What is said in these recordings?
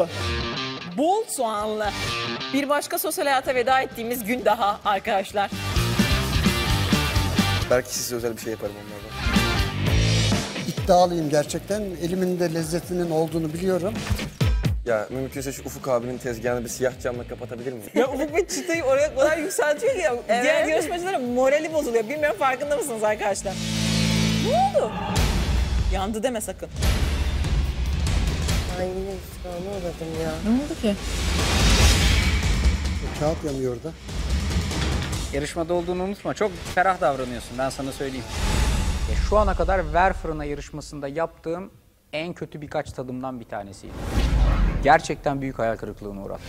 bu. Bol soğanlı. Bir başka sosyal hayata veda ettiğimiz gün daha arkadaşlar. Belki size özel bir şey yaparım onlardan. İddialıyım gerçekten. Elimin de lezzetinin olduğunu biliyorum. Ya mümkünse şu Ufuk abinin tezgahını bir siyah camla kapatabilir miyim? Ya Ufuk Bey çıtayı oraya kadar yükseltiyor ki ya. Evet. Diğer yarışmacıların morali bozuluyor. Bilmiyorum farkında mısınız arkadaşlar? Ne oldu? Yandı deme sakın. Ay yine ısrarlı uğradım ya. Ne oldu ki? Kağıt yanıyor da. Yarışmada olduğunu unutma. Çok ferah davranıyorsun, ben sana söyleyeyim. Şu ana kadar Ver Fırına yarışmasında yaptığım en kötü birkaç tadımdan bir tanesiydi. Gerçekten büyük hayal kırıklığına uğrattı.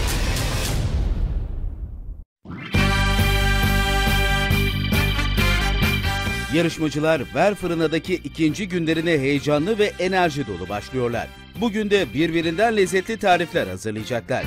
Yarışmacılar Ver Fırına'daki ikinci günlerine heyecanlı ve enerji dolu başlıyorlar. Bugün de birbirinden lezzetli tarifler hazırlayacaklar.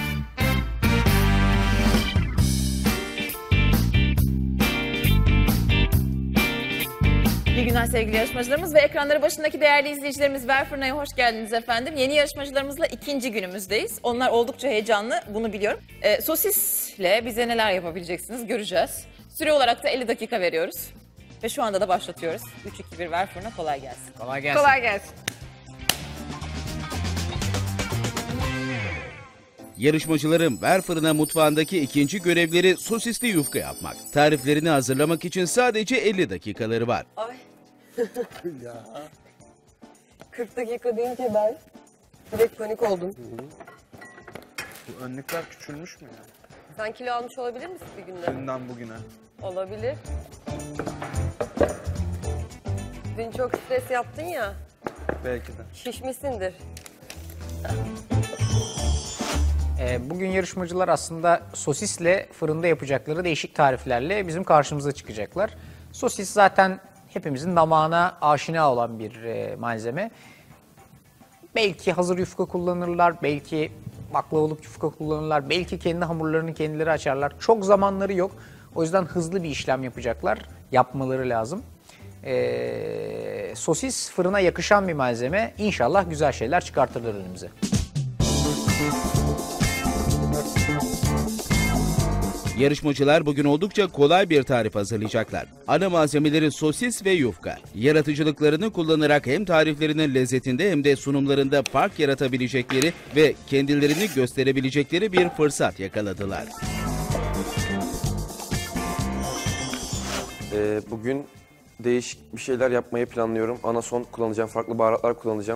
İyi günler sevgili yarışmacılarımız ve ekranları başındaki değerli izleyicilerimiz. Ver Fırına'ya hoş geldiniz efendim. Yeni yarışmacılarımızla ikinci günümüzdeyiz. Onlar oldukça heyecanlı, bunu biliyorum. Sosisle bize neler yapabileceksiniz göreceğiz. Süre olarak da 50 dakika veriyoruz. Ve şu anda da başlatıyoruz. 3-2-1 Ver Fırına, kolay gelsin. Kolay gelsin. Kolay gelsin. Yarışmacıların Ver Fırına mutfağındaki ikinci görevleri sosisli yufka yapmak. Tariflerini hazırlamak için sadece 50 dakikaları var. Ay Ya. 40 dakika deyince ben direkt panik oldum. Bu önlükler küçülmüş mü ya? Sen kilo almış olabilir misin bir günde? Dünden bugüne. Olabilir. Dün çok stres yaptın ya, Belki de. şişmişsindir. Bugün yarışmacılar aslında sosisle fırında yapacakları değişik tariflerle bizim karşımıza çıkacaklar. Sosis zaten hepimizin damağına aşina olan bir malzeme. Belki hazır yufka kullanırlar, belki baklavalık yufka kullanırlar, belki kendi hamurlarını kendileri açarlar. Çok zamanları yok. O yüzden hızlı bir işlem yapacaklar, yapmaları lazım. Sosis fırına yakışan bir malzeme. İnşallah güzel şeyler çıkartırlar önümüze. Yarışmacılar bugün oldukça kolay bir tarif hazırlayacaklar. Ana malzemeleri sosis ve yufka. Yaratıcılıklarını kullanarak hem tariflerinin lezzetinde hem de sunumlarında fark yaratabilecekleri ve kendilerini gösterebilecekleri bir fırsat yakaladılar. Bugün değişik bir şeyler yapmayı planlıyorum. Anason kullanacağım, farklı baharatlar kullanacağım.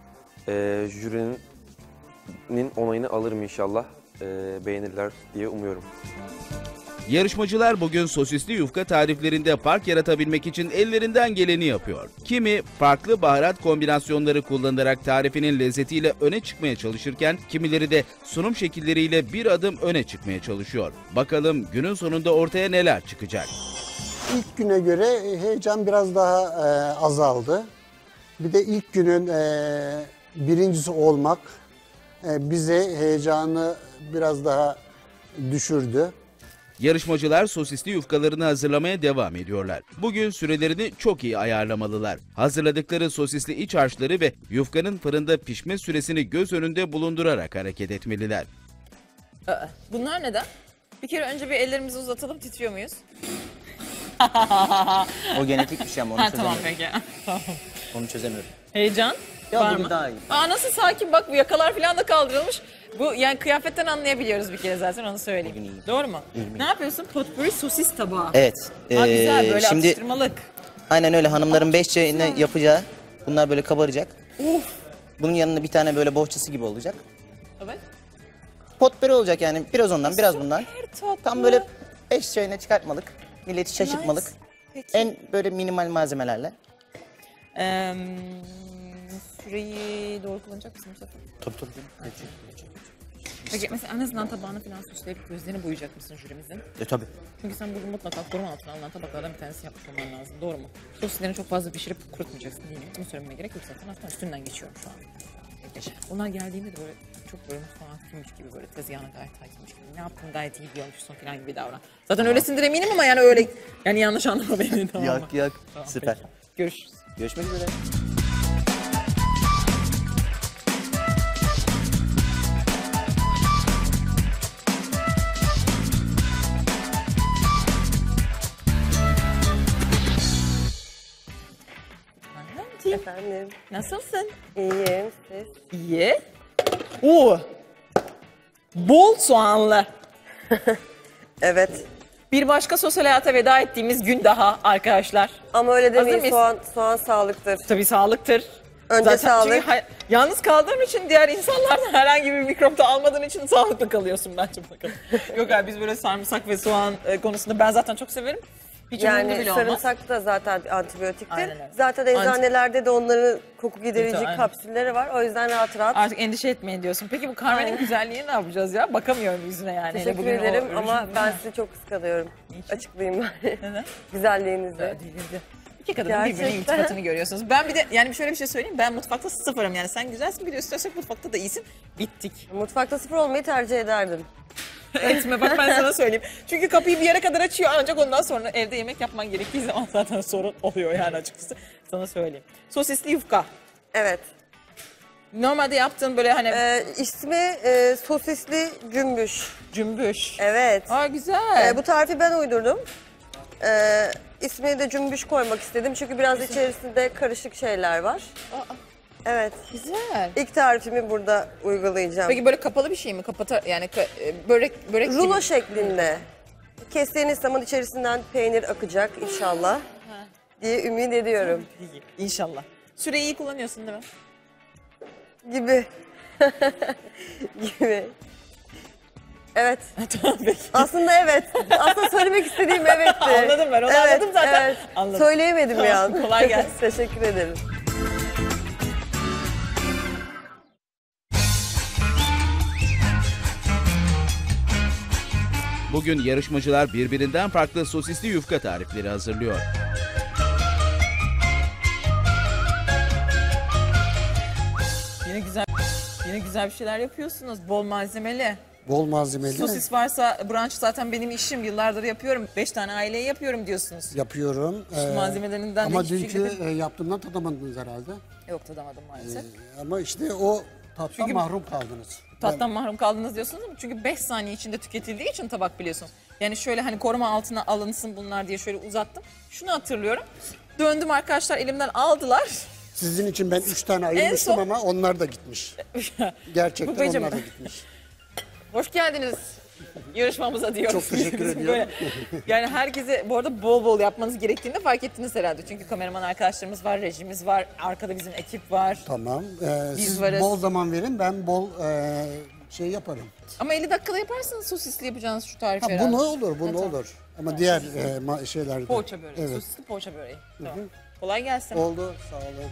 Jürinin onayını alırım inşallah. Beğenirler diye umuyorum. Yarışmacılar bugün sosisli yufka tariflerinde fark yaratabilmek için ellerinden geleni yapıyor. Kimi farklı baharat kombinasyonları kullanarak tarifinin lezzetiyle öne çıkmaya çalışırken kimileri de sunum şekilleriyle bir adım öne çıkmaya çalışıyor. Bakalım günün sonunda ortaya neler çıkacak? İlk güne göre heyecan biraz daha azaldı. Bir de ilk günün birincisi olmak bize heyecanı biraz daha düşürdü. Yarışmacılar sosisli yufkalarını hazırlamaya devam ediyorlar. Bugün sürelerini çok iyi ayarlamalılar. Hazırladıkları sosisli iç harçları ve yufkanın fırında pişme süresini göz önünde bulundurarak hareket etmeliler. Bunlar neden? Bir kere önce bir ellerimizi uzatalım, titriyor muyuz? O genetik bir şey ama onu Ha, tamam çözemiyorum. peki. Tamam. Onu çözemiyorum. Heyecan Ya var bugün mı? daha iyi. Nasıl sakin, bak bu yakalar falan da kaldırılmış. Bu yani kıyafetten anlayabiliyoruz bir kere zaten, onu söyleyeyim. Bugün iyi. Doğru mu? İyiyim. Ne yapıyorsun? Potpourri sosis tabağı. Evet. Güzel, böyle şimdi atıştırmalık. aynen öyle hanımların 5 çayını yapacağı. Bunlar böyle kabaracak. Uf. Bunun yanında bir tane böyle bohçası gibi olacak. Evet. Potpöre olacak yani. Biraz ondan, biraz bundan. Süper tatlı. Tam böyle 5 çayına çıkartmalık. Milleti şaşırtmalık. Nice. Peki. En böyle minimal malzemelerle. Süreyi doğru kullanacak mısın bu sefer? Tabii. Peki mesela en azından tabağını falan süsleyip gözlerini boyayacak mısın jürimizin? Tabii. Çünkü sen bugün mutlaka koruma altına alınan tabaklardan bir tanesi yapmış olman lazım. Doğru mu? Sosislerini çok fazla pişirip kurutmayacaksın değil mi? Bunu söylememe gerek yok zaten. Aslında üstünden geçiyorum şu an. Onlar geldiğinde de böyle çok böyle mutfağa hakimmiş gibi, böyle tezgahına gayet hakimmiş gibi. Ne yaptın gayet iyi biliyormuşsun falan gibi davran. Zaten öylesindir eminim ama yani öyle, yani yanlış anlama beni, tamam mı? Yak. Tamam, Süper. peki. Görüşürüz. Görüşmek üzere. Hayatım, Efendim, nasılsın? iyiyim siz. İyi. Oo. Bol soğanlı. Evet. Bir başka sosyal hayata veda ettiğimiz gün daha arkadaşlar. Ama öyle demeyin, mıyız? soğan sağlıktır. Tabii sağlıktır. Önce sağlık. Çünkü yalnız kaldığım için diğer insanlardan herhangi bir mikrop da almadığın için sağlıklı kalıyorsun bence bakalım. Yok abi biz böyle sarımsak ve soğan konusunda ben zaten çok severim. Hiç umurumda Yani bile olmaz. sarımsak da zaten antibiyotiktir. Aynen öyle. Zaten eczanelerde de onların koku giderici Aynen. kapsülleri var. O yüzden rahat rahat. Artık endişe etmeyin diyorsun. Peki bu Carmen'in Aynen. güzelliğini ne yapacağız ya? Bakamıyorum yüzüne yani. Hele Teşekkür bugün o ederim rujun ama değil ben mi? sizi çok kıskanıyorum. Niçin? Açıklayayım bari. Neden? Güzelliğinizi. Delirdi. İki kadının birbirine Gerçekten. iltifatını görüyorsunuz. Ben bir de yani şöyle bir şey söyleyeyim. Ben mutfakta sıfırım yani. Sen güzelsin bir de üstüne mutfakta da iyisin. Bittik. Mutfakta sıfır olmayı tercih ederdim. Etme bak ben sana söyleyeyim. Çünkü kapıyı bir yere kadar açıyor ancak ondan sonra evde yemek yapman gerektiği zaman zaten sorun oluyor yani açıkçası. Sana söyleyeyim. Sosisli yufka. Evet. Normalde yaptığın böyle hani İsmi sosisli cümbüş. cümbüş. Evet. Aa güzel. Bu tarifi ben uydurdum. İsmini de cümbüş koymak istedim çünkü biraz içerisinde karışık şeyler var. Aa, Evet. güzel. İlk tarifimi burada uygulayacağım. Peki böyle kapalı bir şey mi? Kapatar yani börek Rulo gibi. şeklinde. Kestiğiniz zaman içerisinden peynir akacak inşallah diye ümit ediyorum. İnşallah. Süreyi iyi kullanıyorsun değil mi? Gibi. Gibi. Evet. Tamam peki. Aslında evet. Aslında söylemek istediğim evetti. Anladım ben, onu anladım zaten. Evet. Anladım. Söyleyemedim Tamam, ya. kolay gelsin. Teşekkür ederim. Bugün yarışmacılar birbirinden farklı sosisli yufka tarifleri hazırlıyor. Yine güzel bir şeyler yapıyorsunuz. Bol malzemeli. Bol malzemeli Sosis varsa brunch zaten benim işim. Yıllardır yapıyorum. 5 tane aileye yapıyorum diyorsunuz. yapıyorum. Şu malzemelerinden de Ama hiçbir dünkü şekilde... yaptığımdan tadamadınız herhalde. Yok tadamadım maalesef. Ama işte o tattan Çünkü- mahrum kaldınız. Tattan mahrum kaldınız diyorsunuz ama çünkü 5 saniye içinde tüketildiği için tabak biliyorsunuz. Yani şöyle hani koruma altına alınsın bunlar diye şöyle uzattım. Şunu hatırlıyorum. Döndüm arkadaşlar elimden aldılar. Sizin için ben 3 tane ayırmıştım son- ama onlar da gitmiş. Gerçekten Babacığım. onlar da gitmiş. Hoş geldiniz yarışmamıza diyoruz. Çok teşekkür Bizim ediyorum. böyle- Yani herkese bu arada bol bol yapmanız gerektiğini de fark ettiniz herhalde. Çünkü kameraman arkadaşlarımız var, rejimiz var, arkada bizim ekip var. Tamam. Biz Siz varız. bol zaman verin, ben bol şey yaparım. Ama 50 dakikada yaparsınız sosisli yapacağınız şu tarifi Ha, herhalde. bu ne olur, bu ne tamam. olur. Ama diğer şeylerde. Poğaça böreği, Evet. sosisli poğaça böreği. Tamam. Kolay gelsin. Oldu, sağ olun.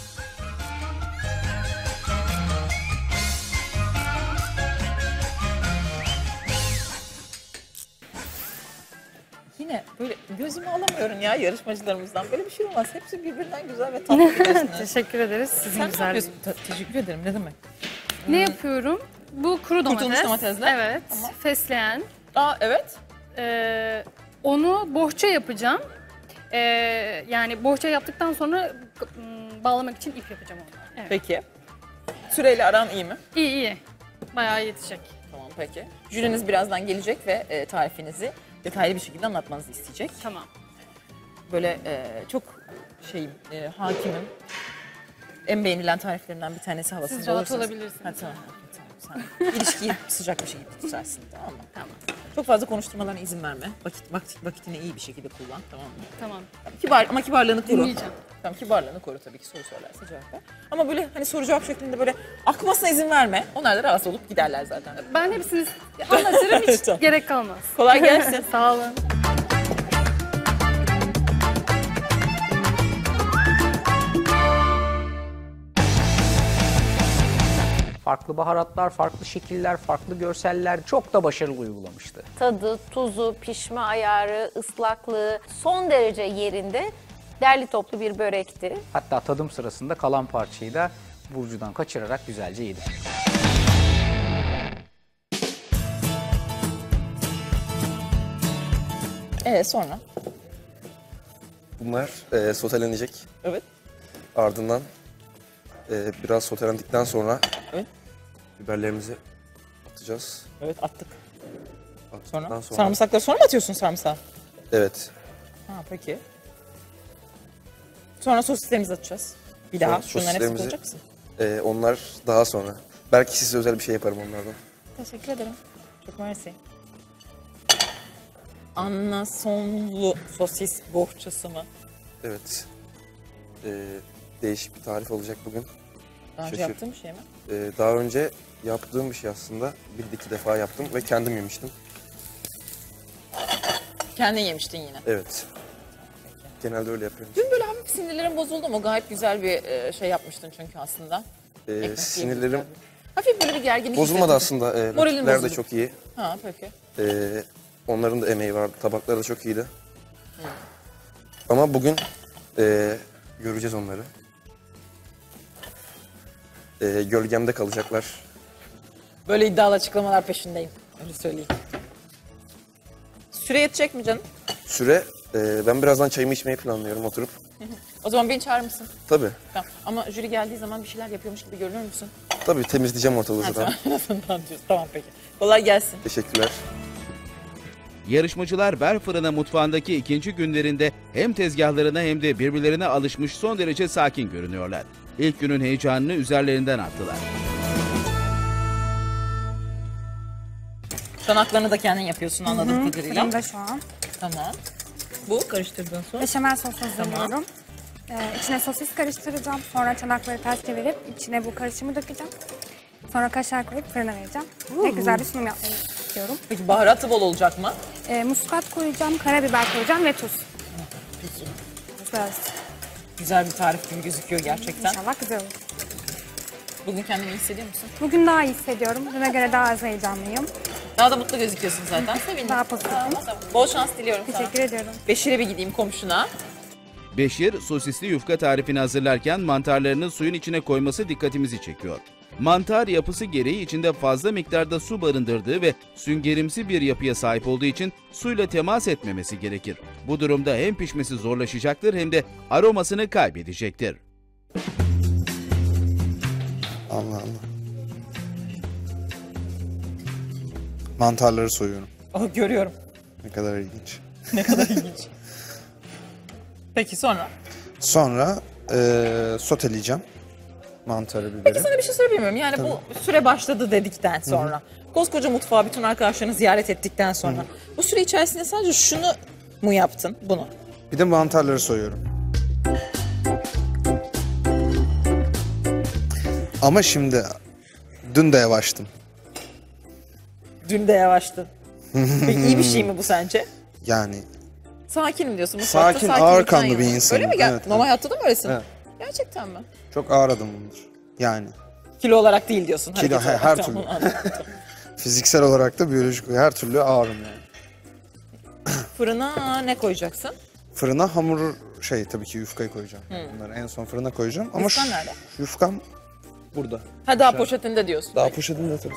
Yine böyle gözümü alamıyorum ya yarışmacılarımızdan. Böyle bir şey olmaz. Hepsi birbirinden güzel ve tatlı biliyorsun. Teşekkür ederiz. Sizin Sen ne güzel. yapıyorsun? Teşekkür ederim. Ne demek? Ne yapıyorum? Bu kuru domates. Kurutulmuş domatesler. Evet. Fesleğen. Aa evet. Onu bohça yapacağım. Yani bohça yaptıktan sonra bağlamak için ip yapacağım onu. Evet. Peki. Süreyle aran iyi mi? İyi iyi. Bayağı yetecek. Tamam peki. Jüriniz birazdan gelecek ve tarifinizi detaylı bir şekilde anlatmanızı isteyecek. Tamam. Böyle çok hakimim. En beğenilen tariflerimden bir tanesi havasında Siz rahat olursanız. olabilirsiniz. Ha, tamam. Tamam. Sen ilişkiyi sıcak bir şekilde tutarsın tamam mı? Tamam. Çok fazla konuşturmalarına izin verme. Vakitini iyi bir şekilde kullan tamam mı? Tamam. Ama kibarlığını koru. Dinleyeceğim. Tamam kibarlığını koru tabii ki soru sorarsa cevap ver. Ama böyle hani soru cevap şeklinde böyle akmasına izin verme. Onlar da rahatsız olup giderler zaten. Ben hepsini anlatırım hiç Tamam. gerek kalmaz. Kolay gelsin. Sağ olun. Farklı baharatlar, farklı şekiller, farklı görseller çok da başarılı uygulamıştı. Tadı, tuzu, pişme ayarı, ıslaklığı son derece yerinde derli toplu bir börekti. Hatta tadım sırasında kalan parçayı da Burcu'dan kaçırarak güzelce yedi. Sonra? Bunlar sotelenecek. Evet. Ardından biraz sotelendikten sonra Evet. biberlerimizi atacağız. Evet attık. Attıktan Sonra? Sarımsakları sonra mı atıyorsun sarımsağı? Evet. Ha peki. Sonra sosislerimizi atacağız. Bir daha Sonra şunların hepsini sosislerimizi- koyacak mısın? Onlar daha sonra. Belki size özel bir şey yaparım onlardan. Teşekkür ederim. Çok mersi. Anasonlu sosis bohçası mı? Evet. Değişik bir tarif olacak bugün. Daha önce Şaşır- yaptığım bir şey mi? Daha önce yaptığım bir şey aslında. Bir iki defa yaptım ve kendim yemiştim. Kendin yemiştin yine. Evet. Genelde öyle yapıyorum. Dün böyle hafif sinirlerim bozuldu mu? Gayet güzel bir şey yapmıştın çünkü aslında. Ekmek Sinirlerim yiyebilirler. Hafif böyle bir gerginlik bozulmadı hissettim. aslında. Moralin Rakipler de bozuldu. çok iyi. Ha peki. Onların da emeği vardı. Tabakları da çok iyiydi. Ama bugün göreceğiz onları. Gölgemde kalacaklar. Böyle iddialı açıklamalar peşindeyim. Öyle söyleyeyim. Süre yetecek mi canım? Süre, ben birazdan çayımı içmeyi planlıyorum oturup. O zaman beni çağırır mısın? Tabii, Tamam. Ama jüri geldiği zaman bir şeyler yapıyormuş gibi görünür müsün? tabii temizleyeceğim ortalığı Ha, zaten. tamam. Tamam diyorsun. Tamam peki. Kolay gelsin. Teşekkürler. Yarışmacılar Ber Fırını mutfağındaki ikinci günlerinde hem tezgahlarına hem de birbirlerine alışmış son derece sakin görünüyorlar. İlk günün heyecanını üzerlerinden attılar. Çanaklarını da kendin yapıyorsun anladığım kadarıyla. Fırında şu an. Tamam. Bu karıştırdığın sos. Beşamel sos hazırlıyorum. İçine sosis karıştıracağım. Sonra çanakları ters çevirip içine bu karışımı dökeceğim. Sonra kaşar koyup fırına vereceğim. Ve güzel bir sunum yapmayı istiyorum. Peki baharatı bol olacak mı? Muskat koyacağım, karabiber koyacağım ve tuz. Peki. Biraz. Güzel bir tarif gibi gözüküyor gerçekten. İnşallah güzel olur. Bugün kendini iyi hissediyor musun? Bugün daha iyi hissediyorum. Düne göre daha az heyecanlıyım. Daha da mutlu gözüküyorsun zaten. Sevindim. Daha pozitifim. Tamam. Bol şans diliyorum sana. Teşekkür ediyorum. Beşir'e bir gideyim komşuna. Beşir, sosisli yufka tarifini hazırlarken mantarlarını suyun içine koyması dikkatimizi çekiyor. Mantar yapısı gereği içinde fazla miktarda su barındırdığı ve süngerimsi bir yapıya sahip olduğu için suyla temas etmemesi gerekir. Bu durumda hem pişmesi zorlaşacaktır hem de aromasını kaybedecektir. Allah Allah. Mantarları soyuyorum. Oh, görüyorum. Ne kadar ilginç. Ne kadar ilginç. Peki sonra? Sonra soteleyeceğim mantarı, biberi. Peki sana bir şey sorabilir miyim? Yani bu süre başladı dedikten sonra, koskoca mutfağı bütün arkadaşlarını ziyaret ettikten sonra, bu süre içerisinde sadece şunu mu yaptın, bunu? Bir de mantarları soyuyorum. Ama şimdi dün de yavaştım. Dün de yavaştın. Peki iyi bir şey mi bu sence? Yani Sakinim diyorsun. Mutfakta Sakin, sakin ağır insan kanlı bir yanı. insanım. Öyle mi? Evet, Normal evet. hayatta da mı öylesin? Evet. Gerçekten mi? çok ağır adamımdır. Yani Kilo olarak değil diyorsun. Kilo, hareket her olarak. türlü. Tamam, anladım. fiziksel olarak da biyolojik her türlü ağırım yani. Fırına ne koyacaksın? Fırına hamur tabii ki yufkayı koyacağım. Bunları en son fırına koyacağım. Ama Yufkan nerede? Yufkam burada. Ha daha poşetinde diyorsun. Daha poşetinde tabii.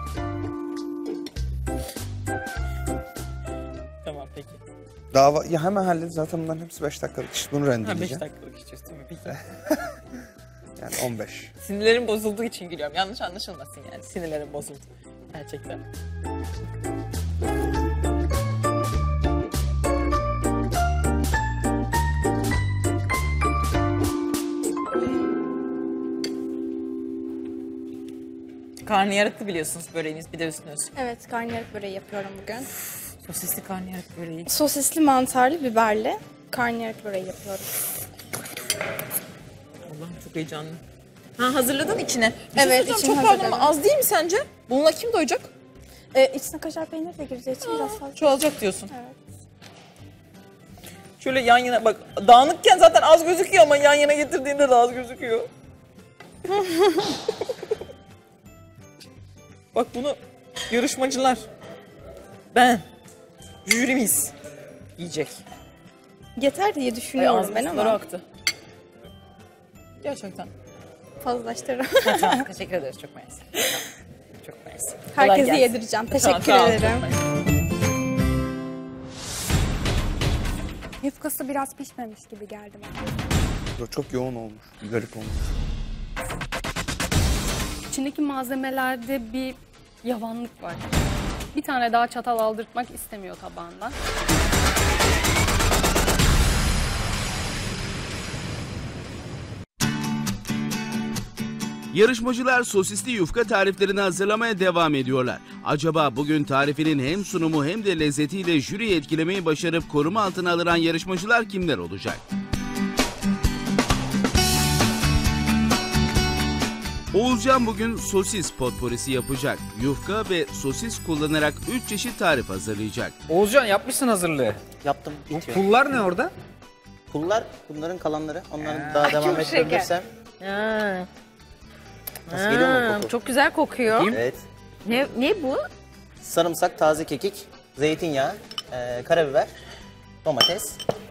Tamam peki. Daha ya hemen hallet, zaten bunların hepsi 5 dakikalık iş. Bunu Ha 5 rendeleyeceğim. dakikalık içiyorsun değil mi? Peki. Yani 15. Sinirlerim bozulduğu için gülüyorum. Yanlış anlaşılmasın yani. Sinirlerim bozuldu. Gerçekten. Karnıyarıklı biliyorsunuz böreğiniz, bir de üstüne üstüne. Evet, karnıyarık böreği yapıyorum bugün. Sosisli karnıyarık böreği. Sosisli, mantarlı, biberli karnıyarık böreği yapıyorum. Allah'ım çok heyecanlı. Ha hazırladın içine. Bir Evet, şey içine çok pardon ama hazırladım. az değil mi sence? Bununla kim doyacak? İçine kaşar peynir de gireceği için biraz fazla. Çoğalacak diyorsun. Evet. Şöyle yan yana bak, dağınıkken zaten az gözüküyor ama yan yana getirdiğinde de az gözüküyor. Bak bunu yarışmacılar, ben, jürimiz yiyecek. Yeter diye Ay düşünüyorum ben ağzımın suları ama aktı. Gerçekten. fazlalaştırırım. Tamam, teşekkür ederiz. Çok mersi. Çok mersi. Kolay Herkese gelsin. yedireceğim. Tamam, Teşekkür sağ ol, ederim. çok mersi. Yufkası biraz pişmemiş gibi geldi bana. Çok yoğun olmuş. Garip olmuş. İçindeki malzemelerde bir yavanlık var. Bir tane daha çatal aldırtmak istemiyor tabağından. Yarışmacılar sosisli yufka tariflerini hazırlamaya devam ediyorlar. Acaba bugün tarifinin hem sunumu hem de lezzetiyle jüriyi etkilemeyi başarıp koruma altına alınan yarışmacılar kimler olacak? Oğuzcan bugün sosis potporisi yapacak. Yufka ve sosis kullanarak 3 çeşit tarif hazırlayacak. Oğuzcan yapmışsın hazırlığı. Yaptım, Bu bitiyor. pullar ne orada? Pullar bunların kalanları. Onları daha devam çok şeker. ettirebilirsem. Ha. Nasıl geliyor mu koku? Çok güzel kokuyor. Evet. Ne bu? Sarımsak, taze kekik, zeytinyağı, karabiber, domates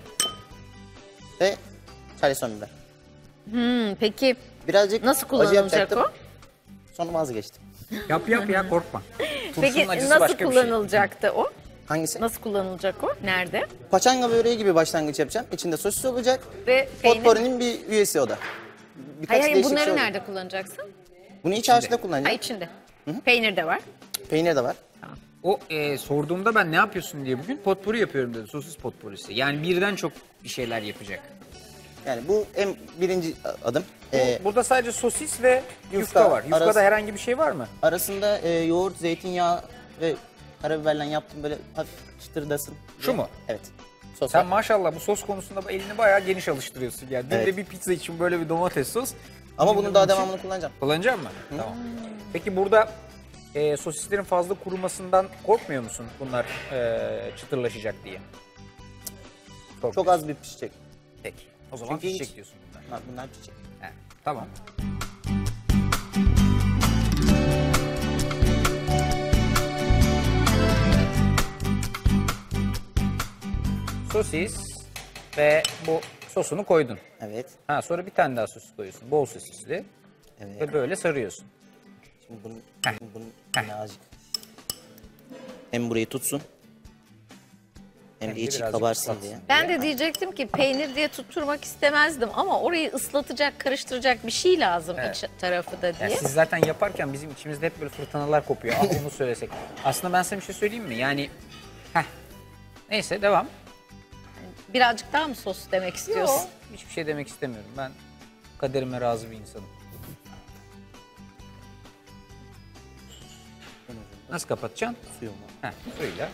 ve charleston biber. Peki Birazcık nasıl acı kullanılacak yapacaktım. o? Sonra vazgeçtim. Yap ya korkma. Peki Turşunun acısı nasıl başka bir şey. kullanılacaktı o? Hangisi? Nasıl kullanılacak o? Nerede? Paçanga böreği gibi başlangıç yapacağım. İçinde sosis olacak. Ve peynir. Potpourri'nin bir üyesi o da. Birkaç Hayır, değişik bunları şey olacak. nerede kullanacaksın? Bunu iç harçta Ha, kullanacağım. içinde. Peynir de var. Peynir de var. O sorduğumda ben ne yapıyorsun diye bugün potpuri yapıyorum dedi. Sosis potpurisi. Yani birden çok bir şeyler yapacak. Yani bu en birinci adım. Burada sadece sosis ve yufka var. Yufkada arası- herhangi bir şey var mı? Arasında yoğurt, zeytinyağı ve karabiberle yaptım böyle hafif çıtırdasın. Şu mu? Evet. Sos Sen var. maşallah bu sos konusunda elini bayağı geniş alıştırıyorsun yani. Dün Evet. de bir pizza için böyle bir domates sos. Ama Bugün de bunun daha bunun için- devamını kullanacağım. Kullanacak mısın? Tamam. Peki burada sosislerin fazla kurumasından korkmuyor musun bunlar çıtırlaşacak diye? Çok az bir pişecek. Peki. O zaman Çünkü pişecek hiç- diyorsun bunlar. Bunlar pişecek. He, tamam. Sosis ve bu sosunu koydun. Evet. Ha, sonra bir tane daha sosis koyuyorsun. Bol sosisli. Evet. Ve böyle sarıyorsun. Şimdi bunun birazcık hem burayı tutsun hem de içi birazcık kabarsın ıslatsın. diye. Ben de diyecektim ki peynir diye tutturmak istemezdim ama orayı ıslatacak, karıştıracak bir şey lazım iç tarafı da diye. Yani siz zaten yaparken bizim içimizde hep böyle fırtınalar kopuyor. Ah onu söylesek. Aslında ben sana bir şey söyleyeyim mi? Yani neyse devam. Birazcık daha mı sos demek istiyorsun? Yok. Hiçbir şey demek istemiyorum. Ben kaderime razı bir insanım. Nasıl kapatacaksın? Suyumu. Suyla.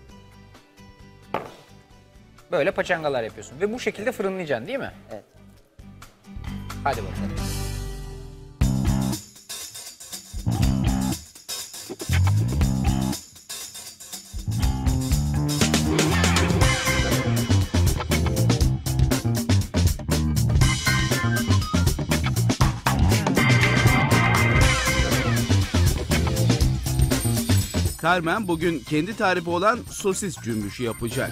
Böyle paçangalar yapıyorsun. Ve bu şekilde fırınlayacaksın değil mi? Evet. Hadi bakalım. Carmen bugün kendi tarifi olan sosis cümbüşü yapacak.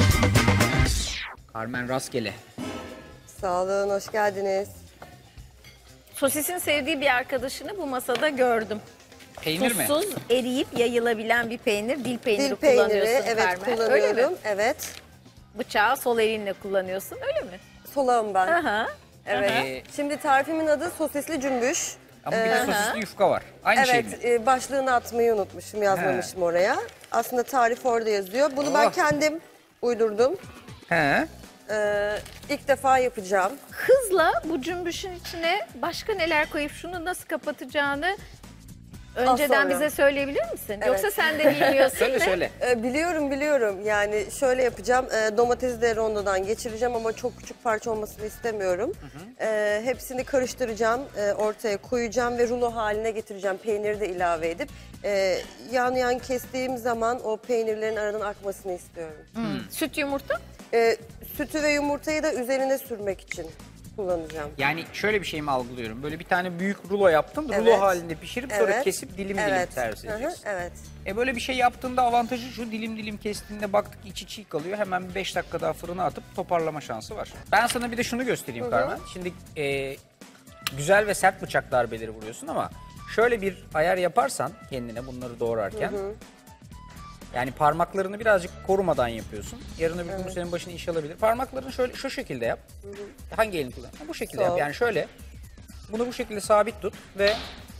Carmen rastgele. Sağ olun, hoş geldiniz. Sosisin sevdiği bir arkadaşını bu masada gördüm. Peynir mi? Tuzsuz, eriyip yayılabilen bir peynir. Dil peyniri Dil peyniri, kullanıyorsun evet Carmen. Öyle mi? kullanıyorum. Evet. Bıçağı sol elinle kullanıyorsun öyle mi? Solağım ben. Aha. Evet. Şimdi tarifimin adı sosisli cümbüş. Ama bir de sosisli yufka var. Aynı şey mi? Evet, başlığını atmayı unutmuşum, yazmamışım oraya. Aslında tarif orada yazıyor. Bunu ben kendim uydurdum. He. İlk defa yapacağım. Hızla bu cümbüşün içine başka neler koyup şunu nasıl kapatacağını önceden sonra. bize söyleyebilir misin? Evet. Yoksa sen de bilmiyorsun Söyle da. söyle. Biliyorum. Yani şöyle yapacağım. Domatesi de rondodan geçireceğim ama çok küçük parça olmasını istemiyorum. Hepsini karıştıracağım, ortaya koyacağım ve rulo haline getireceğim. Peyniri de ilave edip yan kestiğim zaman o peynirlerin aradan akmasını istiyorum. Süt yumurta? Sütü ve yumurtayı da üzerine sürmek için kullanacağım. Yani şöyle bir şey mi algılıyorum? Böyle bir tane büyük rulo yaptın, rulo Evet. halinde pişirip sonra Evet. kesip dilim Evet. servis Hı hı, edeceksin. evet. Böyle bir şey yaptığında avantajı şu, dilim kestiğinde baktık içi çiğ kalıyor. Hemen bir 5 dakika daha fırına atıp toparlama şansı var. Ben sana bir de şunu göstereyim Carmen. Şimdi güzel ve sert bıçak darbeleri vuruyorsun ama şöyle bir ayar yaparsan kendine bunları doğrarken yani parmaklarını birazcık korumadan yapıyorsun. Yarın öbür gün bu senin başına iş alabilir. Parmaklarını şöyle şu şekilde yap. Hangi elini kullan? Bu şekilde yap. Yani şöyle bunu bu şekilde sabit tut ve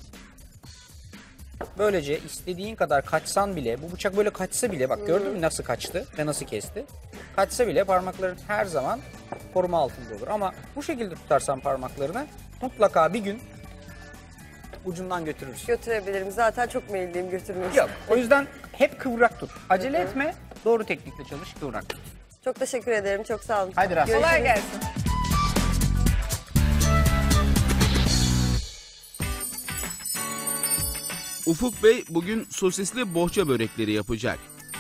böylece istediğin kadar kaçsan bile, bu bıçak böyle kaçsa bile, bak gördün mü nasıl kaçtı ve nasıl kesti? Kaçsa bile parmakların her zaman koruma altında olur. Ama bu şekilde tutarsan parmaklarını mutlaka bir gün ucundan götürürsün. Götürebilirim. Zaten çok meyilliyim götürmek. Yok, o yüzden hep kıvrak tut. Acele etme, doğru teknikle çalış, kıvrak tut. Çok teşekkür ederim. Çok sağ olun. Haydi Rasim. Görüşürüz. Kolay gelsin. Ufuk Bey bugün sosisli bohça börekleri yapacak.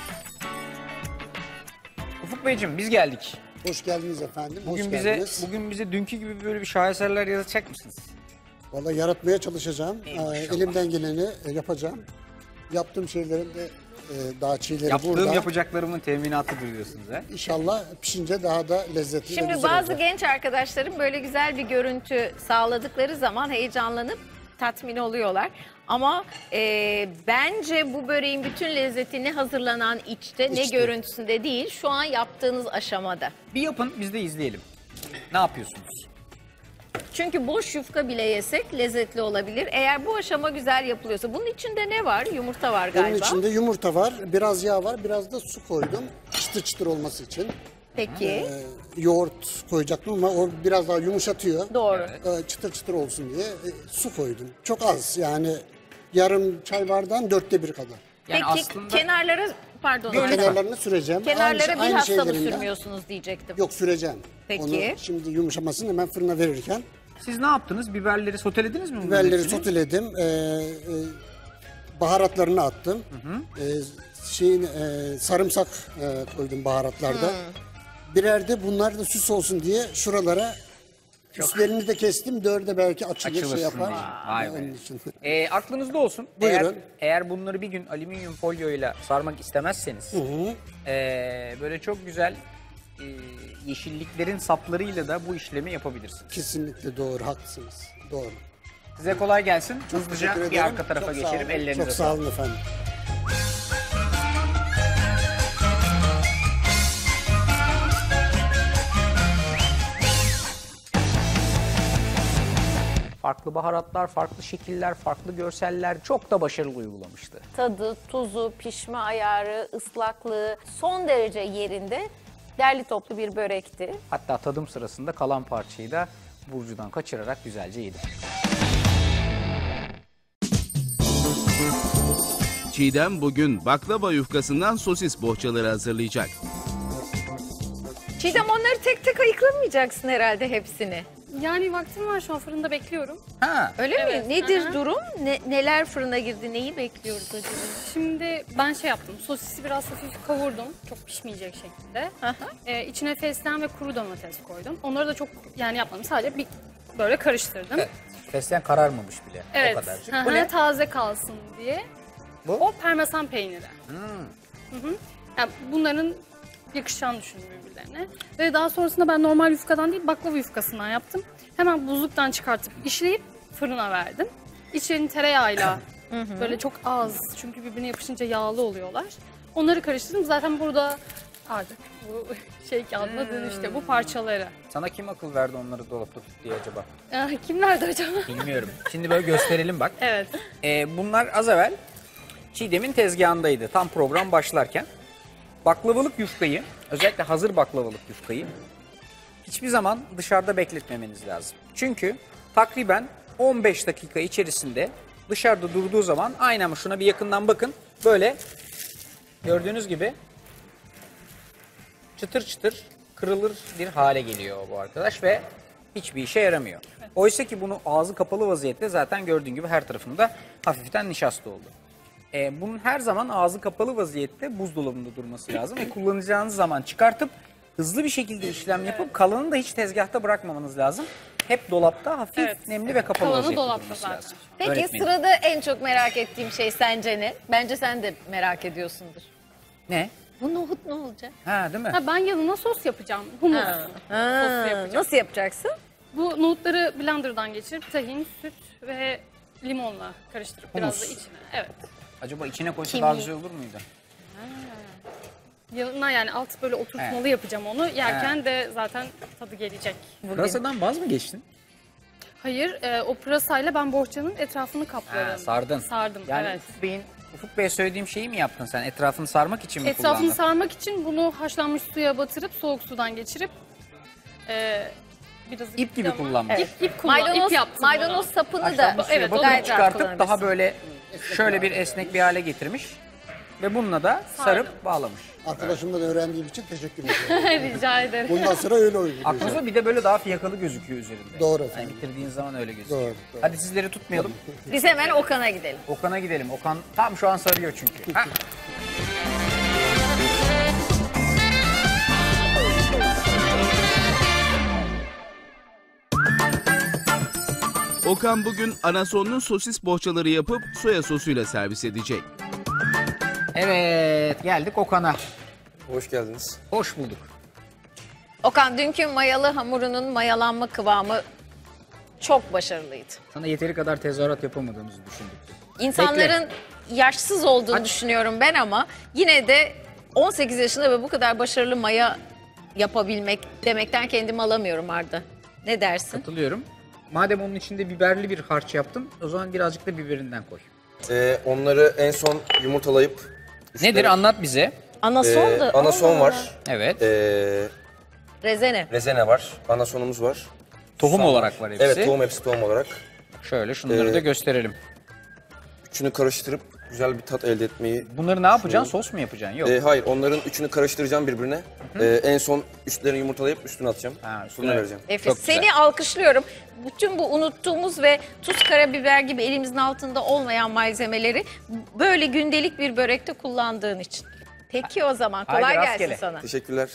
Ufuk Beyciğim biz geldik. Hoş geldiniz efendim. Bugün hoş bize geldiniz. dünkü gibi böyle bir şaheserler yazacak mısınız? Vallahi yaratmaya çalışacağım. İnşallah. Elimden geleni yapacağım. Yaptığım şeylerin de daha çiğleri Yaptığım burada. yapacaklarımın teminatıdır diyorsunuz ha? İnşallah pişince daha da lezzetli ve Şimdi güzel bazı olacak. genç arkadaşlarım böyle güzel bir görüntü sağladıkları zaman heyecanlanıp tatmin oluyorlar. Ama bence bu böreğin bütün lezzetini hazırlanan içte, ne İçte. görüntüsünde değil, şu an yaptığınız aşamada. Bir yapın biz de izleyelim. Ne yapıyorsunuz? Çünkü boş yufka bile yesek lezzetli olabilir. Eğer bu aşama güzel yapılıyorsa. Bunun içinde ne var? Yumurta var galiba. Bunun içinde yumurta var, biraz yağ var, biraz da su koydum. Çıtır çıtır olması için. Peki. Yoğurt koyacaktım ama o biraz daha yumuşatıyor. Doğru. Çıtır çıtır olsun diye su koydum. Çok az yani yarım çay bardağın 1/4 kadar. Yani Peki aslında kenarlara, pardon. Kenarlarını süreceğim. Kenarlara Aynı bilhassa mı şeylerinden. sürmüyorsunuz diyecektim. Yok, süreceğim. Peki. Onu şimdi yumuşamasını hemen fırına verirken. siz ne yaptınız? Biberleri sotelediniz mi? bunların Biberleri hepsini? soteledim. Baharatlarını attım. Sarımsak koydum baharatlarda. Birer de bunlar da süs olsun diye şuralara üstlerini de kestim. 4'e belki açılır şey Açılırsın yapar. diye. Vay be. Onun için. Aklınızda olsun. Buyurun. Eğer bunları bir gün alüminyum folyoyla sarmak istemezseniz böyle çok güzel yeşilliklerin saplarıyla da bu işlemi yapabilirsiniz. Kesinlikle doğru, haklısınız. Doğru. Size kolay gelsin. Teşekkür Hızlıca bir ederim. arka tarafa Çok sağ geçelim. olun. Ellerinize Çok sağ olun efendim. Farklı baharatlar, farklı şekiller, farklı görseller çok da başarılı uygulamıştı. Tadı, tuzu, pişme ayarı, ıslaklığı son derece yerinde, derli toplu bir börekti. Hatta tadım sırasında kalan parçayı da Burcu'dan kaçırarak güzelce yedim. Çiğdem bugün baklava yufkasından sosis bohçaları hazırlayacak. Çiğdem, onları tek tek ayıklamayacaksın herhalde hepsini. Yani vaktim var, şu an fırında bekliyorum. Ha. Öyle Evet, mi? Nedir aha. durum? Neler fırına girdi? Neyi bekliyoruz acaba? Şimdi ben şey yaptım, sosisi biraz hafif kavurdum. Çok pişmeyecek şekilde. İçine fesleğen ve kuru domates koydum. Onları da çok yani yapmadım. Sadece bir böyle karıştırdım. Evet. Fesleğen kararmamış bile. Evet. O kadarcık. Hı Bu hı, ne? taze kalsın diye. Bu? O parmesan peyniri. Hı hı. Yani bunların yakışacağını düşündüm birbirlerine. Ve daha sonrasında ben normal yufkadan değil, baklava yufkasından yaptım. Hemen buzluktan çıkartıp işleyip fırına verdim. İçlerini tereyağıyla böyle çok az, çünkü birbirine yapışınca yağlı oluyorlar. Onları karıştırdım. Zaten burada artık bu şey kağıdına dönüşte bu parçaları. Sana kim akıl verdi onları dolapta tut diye acaba? Kim verdi acaba? Bilmiyorum. Şimdi böyle gösterelim bak. Evet. Bunlar az evvel Çiğdem'in tezgahındaydı. Tam program başlarken. Baklavalık yufkayı, özellikle hazır baklavalık yufkayı hiçbir zaman dışarıda bekletmemeniz lazım. Çünkü takriben 15 dakika içerisinde dışarıda durduğu zaman aynen ama şuna bir yakından bakın. Böyle gördüğünüz gibi çıtır çıtır kırılır bir hale geliyor bu arkadaş ve hiçbir işe yaramıyor. Oysa ki bunu ağzı kapalı vaziyette zaten gördüğün gibi her tarafında hafiften nişasta oldu. Bunun her zaman ağzı kapalı vaziyette buzdolabında durması lazım ve kullanacağınız zaman çıkartıp hızlı bir şekilde işlem yapıp kalanını da hiç tezgahta bırakmamanız lazım. Hep dolapta hafif nemli ve kapalı Kalanı vaziyette dolapta durması zaten. lazım. Peki Öğretmenim. sırada en çok merak ettiğim şey sence ne? Bence sen de merak ediyorsundur. Ne? Bu nohut ne olacak? Ha değil mi? Ha, ben yanına sos yapacağım. Humus sosu yapacağım. Nasıl yapacaksın? Bu nohutları blenderdan geçirip tahin, süt ve limonla karıştırıp biraz da Humus. içine. Evet. Acaba içine koysa Kimi? daha güzel olur muydu? Yanına yani alt böyle oturtmalı yapacağım onu. Yerken de zaten tadı gelecek. Pırasadan vaz mı geçtin? Hayır, o pırasayla ben bohçanın etrafını kapladım. Ha, sardın. Sardım, Yani evet. Ufuk Bey'e söylediğim şeyi mi yaptın sen? Etrafını sarmak için mi Etrafını kullandın? sarmak için bunu haşlanmış suya batırıp soğuk sudan geçirip Biraz İp gibi ama- kullanmış. İp kullan, Maydanoz, ip yaptım. maydanoz sapını Haşlanmış da suya evet, batırıp gayet rahat çıkartıp kullanabilirsin. daha böyle şöyle bir esnek bir hale getirmiş. Ve bununla da sarıp bağlamış. Arkadaşımdan öğrendiğim için teşekkür ederim. Rica ederim. Bundan sonra öyle uygulayacağım. Aklınızda bir de böyle daha fiyakalı gözüküyor üzerinde. Doğru Yani efendim. bitirdiğin zaman öyle gözüküyor. Doğru, doğru. Hadi sizleri tutmayalım. Biz hemen Okan'a gidelim. Okan'a gidelim. Okan tam şu an sarıyor çünkü. Ha. Okan bugün anasonlu sosis bohçaları yapıp soya sosuyla servis edecek. Evet, geldik Okan'a. Hoş geldiniz. Hoş bulduk. Okan, dünkü mayalı hamurunun mayalanma kıvamı çok başarılıydı. Sana yeteri kadar tezahürat yapamadığımızı düşündük. İnsanların yaşsız olduğunu düşünüyorum ben ama yine de 18 yaşında ve bu kadar başarılı maya yapabilmek demekten kendimi alamıyorum Arda. Ne dersin? Katılıyorum. Madem onun içinde biberli bir harç yaptın, o zaman birazcık da biberinden koy. Onları en son yumurtalayıp... Nedir? Anlat bize. Anason da. Anason var. Evet. Rezene. Rezene var. Anasonumuz var. Tohum Susam olarak var hepsi. Evet, hepsi tohum olarak. Şöyle şunları da gösterelim. Üçünü karıştırıp güzel bir tat elde etmeyi... Bunları ne yapacaksın? Sos mu yapacaksın? Yok. Hayır, onların üçünü karıştıracağım birbirine. En son üstlerini yumurtalayıp üstüne atacağım. Ha, Üstüne vereceğim. Nefis. Çok güzel. Seni alkışlıyorum. Bütün bu unuttuğumuz ve tuz, karabiber gibi elimizin altında olmayan malzemeleri böyle gündelik bir börekte kullandığın için. Peki o zaman kolay Haydi gelsin rastgele. sana. Teşekkürler.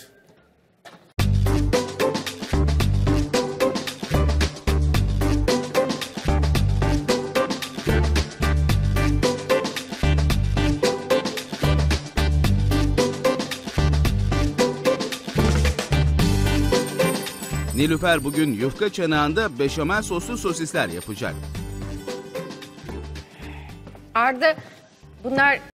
Nilüfer bugün yufka çanağında beşamel soslu sosisler yapacak. Arda, bunlar